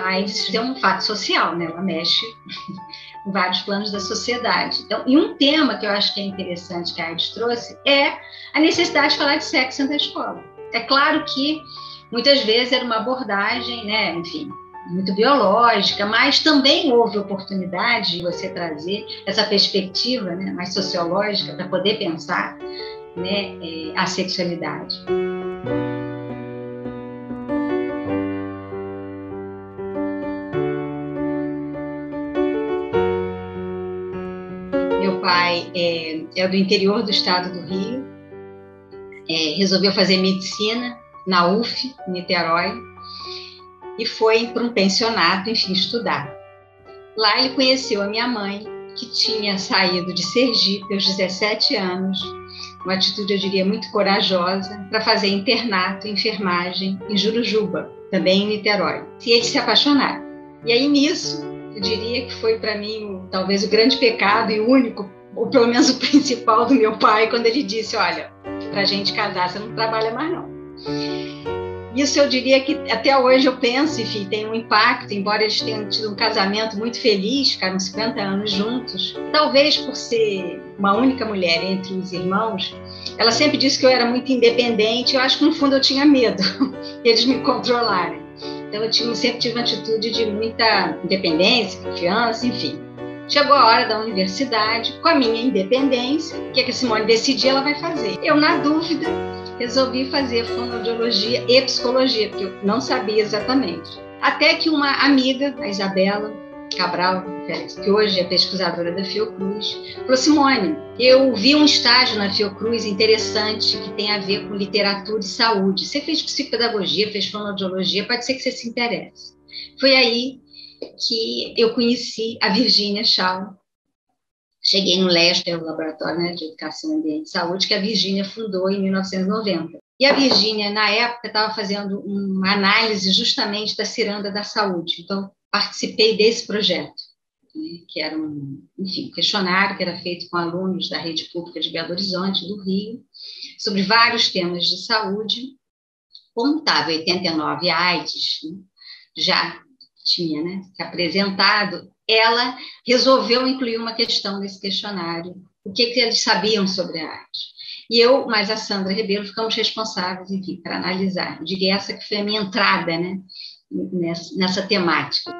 a AIDS é um fato social, né? Ela mexe em vários planos da sociedade. Então, e um tema que eu acho que é interessante que a AIDS trouxe é a necessidade de falar de sexo dentro da escola. É claro que muitas vezes era uma abordagem, né, enfim, muito biológica, mas também houve oportunidade de você trazer essa perspectiva, né, mais sociológica para poder pensar, né, a sexualidade. Meu pai é do interior do estado do Rio, resolveu fazer medicina na UF, em Niterói, e foi para um pensionato, enfim, estudar. Lá ele conheceu a minha mãe, que tinha saído de Sergipe aos 17 anos, uma atitude, eu diria, muito corajosa, para fazer internato e enfermagem em Jurujuba, também em Niterói. E eles se apaixonaram. E aí, nisso, eu diria que foi para mim talvez o grande pecado e o único, ou pelo menos o principal do meu pai, quando ele disse, olha, para a gente casar, você não trabalha mais não. Isso eu diria que até hoje eu penso, enfim, tem um impacto, embora eles tenham tido um casamento muito feliz, ficaram 50 anos juntos. Talvez por ser uma única mulher entre os irmãos, ela sempre disse que eu era muito independente, eu acho que no fundo eu tinha medo deles me controlarem. Então eu sempre tive uma atitude de muita independência, confiança, enfim. Chegou a hora da universidade, com a minha independência, o que a Simone decidir, ela vai fazer. Eu, na dúvida, resolvi fazer fonoaudiologia e psicologia, porque eu não sabia exatamente. Até que uma amiga, a Isabela Cabral, que hoje é pesquisadora da Fiocruz, falou, Simone, eu vi um estágio na Fiocruz interessante que tem a ver com literatura e saúde. Você fez psicopedagogia, fez fonoaudiologia, pode ser que você se interesse. Foi aí que eu conheci a Virgínia Shaw. Cheguei no LESP, o Laboratório, né, de Educação, Ambiente e Saúde, que a Virgínia fundou em 1990. E a Virgínia, na época, estava fazendo uma análise justamente da ciranda da saúde. Então, participei desse projeto, né, que era um questionário que era feito com alunos da rede pública de Belo Horizonte, do Rio, sobre vários temas de saúde. Como estava 89 a AIDS, né, já tinha, né, se apresentado, ela resolveu incluir uma questão nesse questionário, o que eles sabiam sobre a AIDS. E eu, mais a Sandra Ribeiro, ficamos responsáveis, enfim, para analisar. Eu diria essa que foi a minha entrada, né, nessa temática.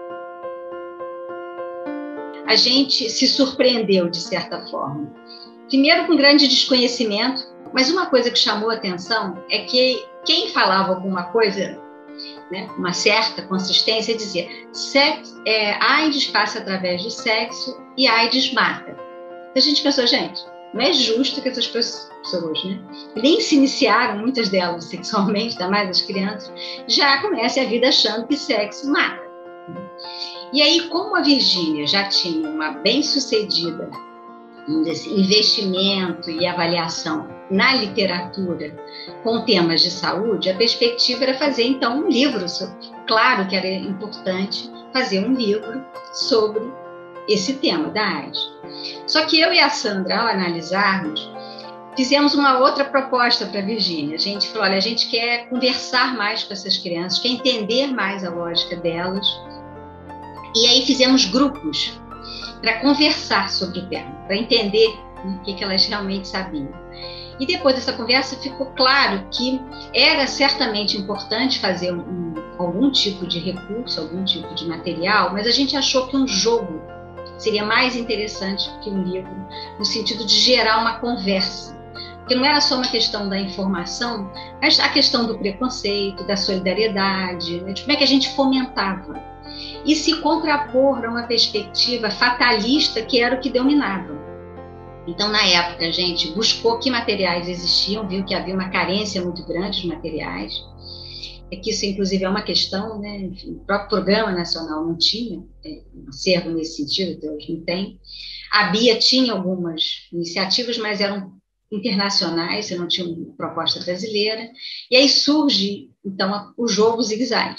A gente se surpreendeu, de certa forma. Primeiro, com grande desconhecimento, mas uma coisa que chamou a atenção é que quem falava alguma coisa, né, uma certa consistência, dizia AIDS passa através do sexo e AIDS mata. A gente pensou, gente, não é justo que essas pessoas, né, nem se iniciaram, muitas delas sexualmente, ainda mais as crianças, já comecem a vida achando que sexo mata. E aí, como a Virgínia já tinha uma bem-sucedida, vamos dizer assim, investimento e avaliação na literatura com temas de saúde, a perspectiva era fazer, então, um livro. Claro que era importante fazer um livro sobre esse tema da AIDS. Só que eu e a Sandra, ao analisarmos, fizemos uma outra proposta para a Virgínia. A gente falou, olha, a gente quer conversar mais com essas crianças, quer entender mais a lógica delas. E aí fizemos grupos para conversar sobre o tema, para entender o que elas realmente sabiam. E depois dessa conversa ficou claro que era certamente importante fazer algum tipo de recurso, algum tipo de material, mas a gente achou que um jogo seria mais interessante que um livro, no sentido de gerar uma conversa. Porque não era só uma questão da informação, mas a questão do preconceito, da solidariedade, né, de como é que a gente fomentava. E se contrapor a uma perspectiva fatalista que era o que dominava. Então, na época, a gente buscou que materiais existiam, viu que havia uma carência muito grande de materiais, que isso, inclusive, é uma questão, né? Enfim, o próprio Programa Nacional não tinha um acervo nesse sentido, até hoje não tem. A BIA tinha algumas iniciativas, mas eram internacionais, você não tinha uma proposta brasileira, e aí surge, então, o jogo Zigue-Zague.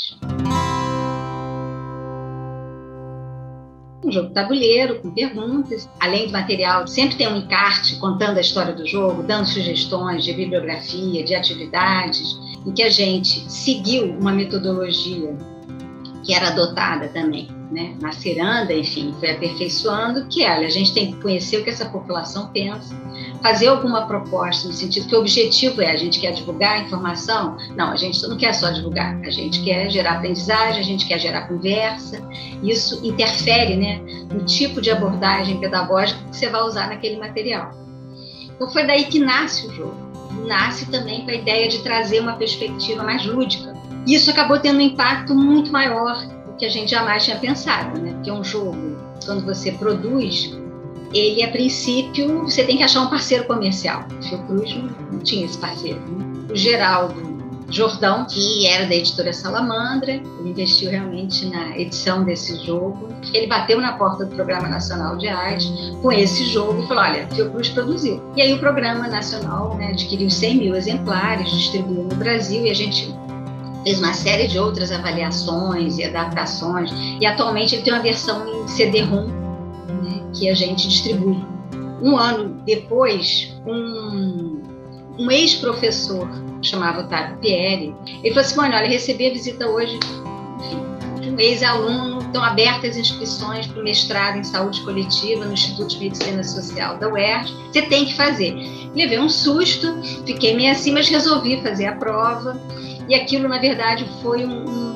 Um jogo tabuleiro, com perguntas, além do material, sempre tem um encarte contando a história do jogo, dando sugestões de bibliografia, de atividades, em que a gente seguiu uma metodologia que era adotada também, né, na ciranda, enfim, foi aperfeiçoando, que olha, a gente tem que conhecer o que essa população pensa, fazer alguma proposta no sentido que o objetivo a gente quer divulgar a informação? Não, a gente não quer só divulgar, a gente quer gerar aprendizagem, a gente quer gerar conversa, isso interfere, né, no tipo de abordagem pedagógica que você vai usar naquele material. Então foi daí que nasce o jogo, nasce também com a ideia de trazer uma perspectiva mais lúdica. E isso acabou tendo um impacto muito maior do que a gente jamais tinha pensado, né? Porque um jogo, quando você produz, ele, a princípio, você tem que achar um parceiro comercial. O Fiocruz não tinha esse parceiro, né? O Geraldo Jordão, que era da editora Salamandra, ele investiu realmente na edição desse jogo. Ele bateu na porta do Programa Nacional de Arte com esse jogo e falou, olha, Fiocruz produziu. E aí o Programa Nacional, né, adquiriu 100 mil exemplares, distribuiu no Brasil, e a gente fez uma série de outras avaliações e adaptações, e atualmente ele tem uma versão em CD-ROM, né, que a gente distribui. Um ano depois, um ex-professor, chamava Otávio Pierre, ele falou assim, olha, recebi a visita hoje, enfim, de um ex-aluno, estão abertas as inscrições para o mestrado em saúde coletiva no Instituto de Medicina Social da UERJ, você tem que fazer. Levei um susto, fiquei meio assim, mas resolvi fazer a prova, e aquilo, na verdade, foi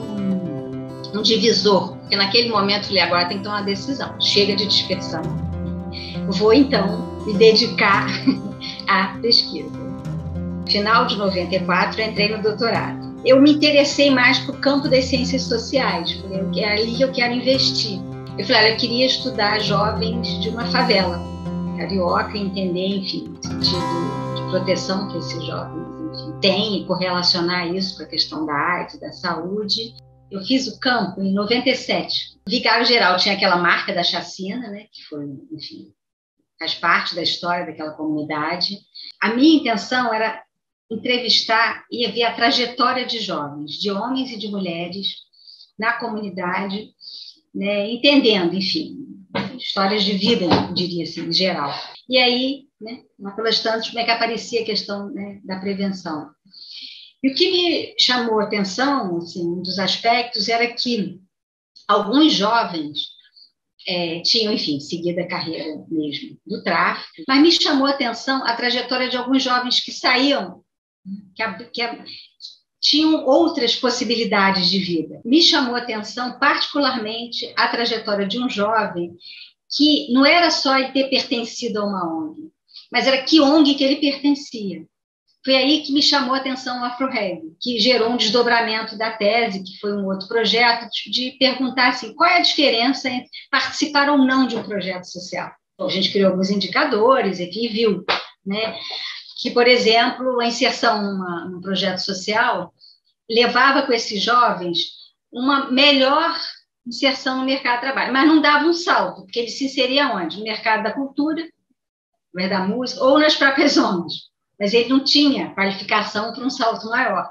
um divisor, porque naquele momento eu falei, agora tem que tomar uma decisão, chega de dispersão, vou então me dedicar à pesquisa. Final de 94, eu entrei no doutorado. Eu me interessei mais para o campo das ciências sociais, falei, é ali que eu quero investir. Eu falei, olha, eu queria estudar jovens de uma favela carioca, entender, enfim, o sentido de proteção que esses jovens, enfim, têm, e correlacionar isso com a questão da AIDS, da saúde. Eu fiz o campo em 97. O vigário-geral tinha aquela marca da chacina, né, que foi, enfim, faz parte da história daquela comunidade. A minha intenção era entrevistar e ver a trajetória de jovens, de homens e de mulheres na comunidade, né, entendendo, enfim, histórias de vida, eu diria assim, em geral. E aí, né, pelas tantas, como é que aparecia a questão, né, da prevenção. E o que me chamou a atenção, assim, um dos aspectos, era que alguns jovens tinham, enfim, seguido a carreira mesmo do tráfico, mas me chamou a atenção a trajetória de alguns jovens que saíam, que tinham outras possibilidades de vida. Me chamou a atenção, particularmente, a trajetória de um jovem que não era só ele ter pertencido a uma ONG, mas era que ONG que ele pertencia. Foi aí que me chamou a atenção o AfroReg, que gerou um desdobramento da tese, que foi um outro projeto, de perguntar assim, qual é a diferença entre participar ou não de um projeto social. A gente criou alguns indicadores, enfim, e viu, né, que, por exemplo, a inserção num projeto social levava com esses jovens uma melhor inserção no mercado de trabalho, mas não dava um salto, porque ele se inseria onde? No mercado da cultura, no da música, ou nas próprias ONGs. Mas ele não tinha qualificação para um salto maior.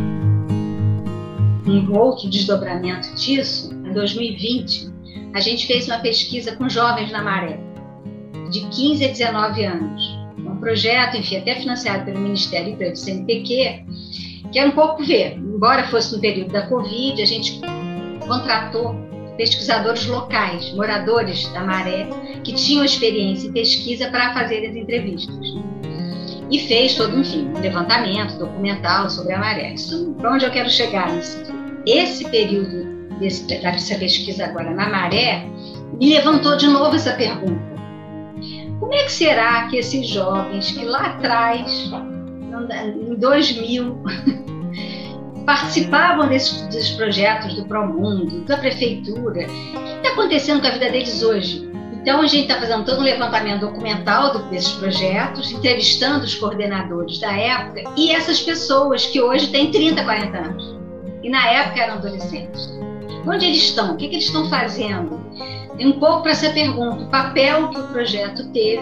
Um outro desdobramento disso, em 2020, a gente fez uma pesquisa com jovens na Maré, de 15 a 19 anos. Um projeto, enfim, até financiado pelo Ministério do CNPq, que era um pouco ver, embora fosse no período da Covid, a gente contratou pesquisadores locais, moradores da Maré, que tinham experiência em pesquisa para fazer as entrevistas. E fez todo, enfim, um levantamento documental sobre a Maré. Isso, para onde eu quero chegar nisso? Esse período dessa pesquisa agora na Maré me levantou de novo essa pergunta. Como é que será que esses jovens que lá atrás, em 2000, participavam desses projetos do Promundo, da prefeitura, o que está acontecendo com a vida deles hoje? Então, a gente está fazendo todo um levantamento documental desses projetos, entrevistando os coordenadores da época e essas pessoas que hoje têm 30, 40 anos. E na época eram adolescentes. Onde eles estão? O que eles estão fazendo? E um pouco para essa pergunta, o papel que o projeto teve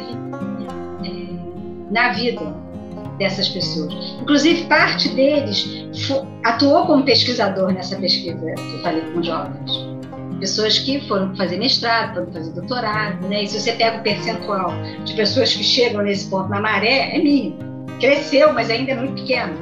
na vida dessas pessoas. Inclusive, parte deles atuou como pesquisador nessa pesquisa que eu falei com jovens. Pessoas que foram fazer mestrado, foram fazer doutorado, né? E se você pega o percentual de pessoas que chegam nesse ponto na Maré, é mínimo. Cresceu, mas ainda é muito pequeno.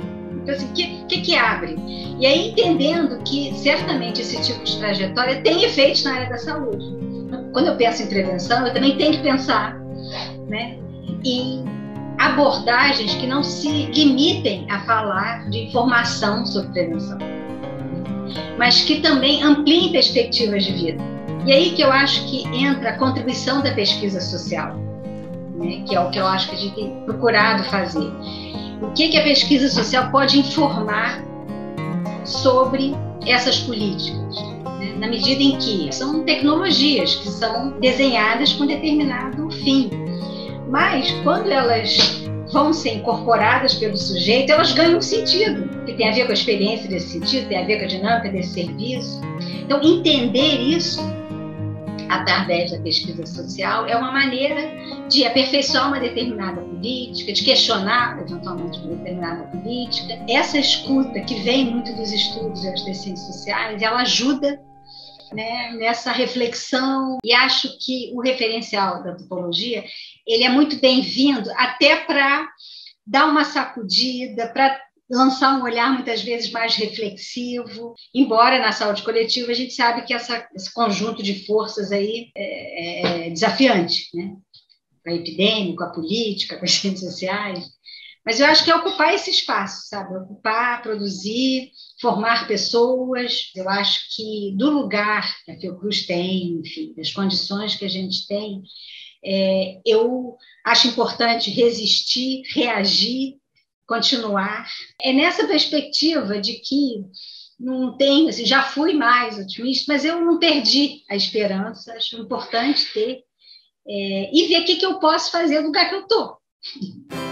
Então, assim, que abre? E aí, entendendo que, certamente, esse tipo de trajetória tem efeitos na área da saúde. Quando eu penso em prevenção, eu também tenho que pensar, né, em abordagens que não se limitem a falar de informação sobre prevenção, mas que também ampliem perspectivas de vida. E aí que eu acho que entra a contribuição da pesquisa social, né, que é o que eu acho que a gente tem procurado fazer. O que a pesquisa social pode informar sobre essas políticas, né, na medida em que são tecnologias que são desenhadas com determinado fim, mas quando elas vão ser incorporadas pelo sujeito, elas ganham um sentido, que tem a ver com a experiência desse sentido, tem a ver com a dinâmica desse serviço. Então, entender isso através da pesquisa social é uma maneira de aperfeiçoar uma determinada política, de questionar, eventualmente, uma determinada política. Essa escuta, que vem muito dos estudos das ciências sociais, ela ajuda, né, nessa reflexão, e acho que o referencial da antropologia ele é muito bem-vindo até para dar uma sacudida, para lançar um olhar muitas vezes mais reflexivo, embora na saúde coletiva a gente sabe que esse conjunto de forças aí é desafiante, né? A epidêmico, a política, com as ciências sociais, mas eu acho que é ocupar esse espaço, sabe? Ocupar, produzir, formar pessoas. Eu acho que do lugar que a Fiocruz tem, enfim, das condições que a gente tem, eu acho importante resistir, reagir, continuar. É nessa perspectiva de que não tenho, assim, já fui mais otimista, mas eu não perdi a esperança. Acho importante ter e ver o que eu posso fazer no lugar que eu estou.